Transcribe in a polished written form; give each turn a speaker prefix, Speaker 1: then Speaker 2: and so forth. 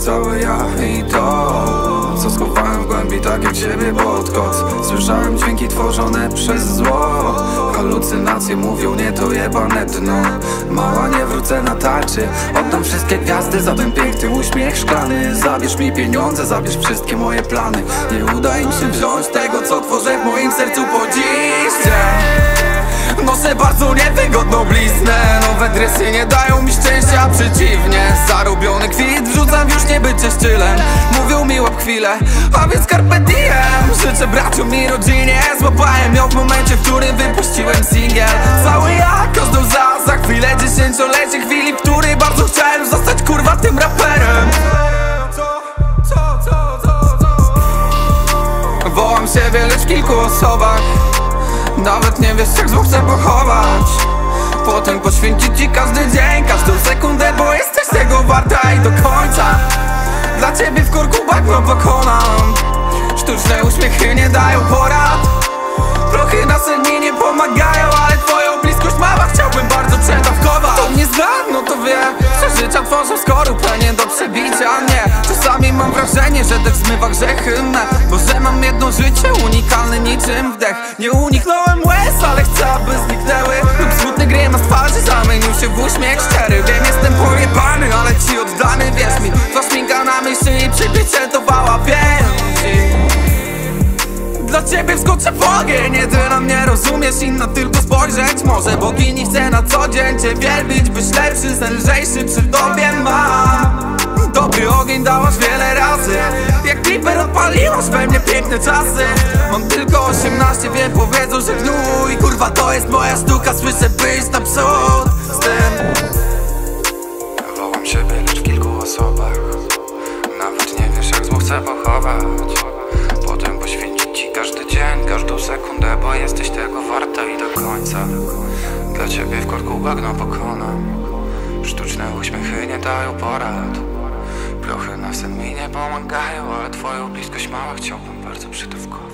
Speaker 1: całe ja i to, co schowałem w głębi, tak jak ciebie pod koc. Słyszałem dźwięki tworzone przez zło. Halucynacje mówią, nie to jebane dno. Mała, nie wrócę na tarczy. Oddam wszystkie gwiazdy za ten piękny uśmiech szklany. Zabierz mi pieniądze, zabierz wszystkie moje plany. Nie uda im się wziąć tego, co tworzę w moim sercu po dziś. Noszę bardzo niewygodną bliznę. Nowe dresy nie dają mi szczęścia, przeciwnie. Zarobiony kwit wrzucam w już nie bycie szczylem. Mówią mi łap chwilę, a więc carpe diem. Życzę braciom i rodzinie. Złapałem ją w momencie, w którym wypuściłem singiel. Cały ja, każdą za chwilę dziesięciolecie chwili, w której bardzo chciałem zostać kurwa tym raperem. Wołam siebie, lecz w kilku osobach. Nawet nie wiesz, jak zło chcę pochować. Potem poświęcić ci każdy dzień, każdą sekundę, bo jesteś tego warta i do końca. Dla ciebie w korku bagno pokonam. Sztuczne uśmiechy nie dają porad. Prochy na sen mi nie pomagają, ale twoją bliskość mała chciałbym bardzo przedawkować. Kto mnie zna, no to wie, że życia tworzą skorupę nie do przebicia, nie. Czasami mam wrażenie, że dech zmywa grzechy me, bo że mam jedno życie, unikalne niczym wdech. Nie uniknąłem łez, ale chcę, aby zniknęły. Lub smutny grymas twarzy zamienił się w uśmiech szczery. Wiem, jestem pojebany, ale ci oddany, wierz mi. Twa szminka na myśli i przypieczętowała pięści. Dla ciebie wskoczę w ogień, nie ty na mnie rozumiesz, inna tylko spojrzeć może. Bogini chce na co dzień cię wielbić, byś lepszy, sen lżejszy przy tobie mam. Dobry ogień dałaś wiele razy, jak Clipper odpaliłaś we mnie piękne czasy. Mam tylko 18, wiem, powiedzą, że gnój. Kurwa, to jest moja sztuka, słyszę wyjść naprzód z tym.
Speaker 2: Wołam siebie, lecz w kilku osobach. Nawet nie wiesz, jak zło chcę pochować. Potem poświęcić ci każdy dzień, każdą sekundę, bo jesteś tego warta i do końca. Dla ciebie w korku bagno pokonam. Sztuczne uśmiechy nie dają porad. Prochy na sen mi nie pomagają, ale twoją bliskość mała chciałbym bardzo przytówkować.